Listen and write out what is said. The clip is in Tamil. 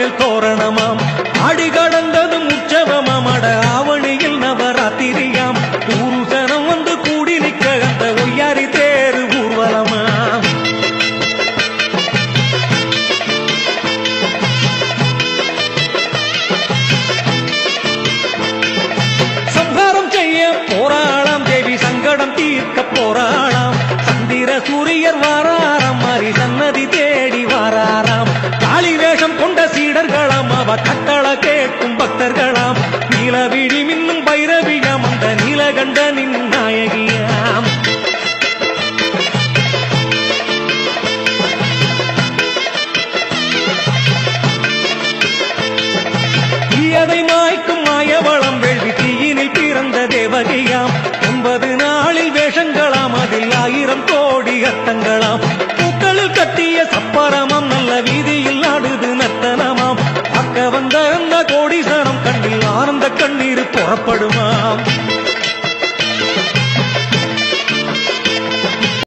மேல் தோரணமாம் ஆடி கடந்ததும் உற்சவமாம் அட ஆவணியில் நவராத்திரியாம் ஊருசனம் வந்து கூடி நிற்க அந்த ஒய்யாரி தேரு ஊர்வலமாம் சம்ஹாரம் செய்ய போராளாம் தேவி சங்கடம் தீர்க்க போராளாம் சந்திர சூரியர் வாராராம் மாறி சன்னதி தேடி வாராராம் காளி வேஷம் கொண்ட சீடர்களாம் அவ கட்டள கேட்கும் பக்தர்களாம் நீலவிழி மின்னும் பைரவியாம் அந்த நீலகண்டனின் நாயகியாம் தீயதை மாய்க்கும் மாயவளம் வேள்வி தீயினில் பிறந்த தேவகியாம் 9 நாளில் வேஷங்களாம் அதில் 1000 கோடி அர்த்தங்களாம் பூக்களில் கட்டிய சப்பரமாம் நல்ல வீதியில் ஆடுது நர்த்தனமாம் பார்க்க வந்த அந்த கோடீசனம் கண்ணில் ஆனந்த கண்ணீர் புறப்படுமாம்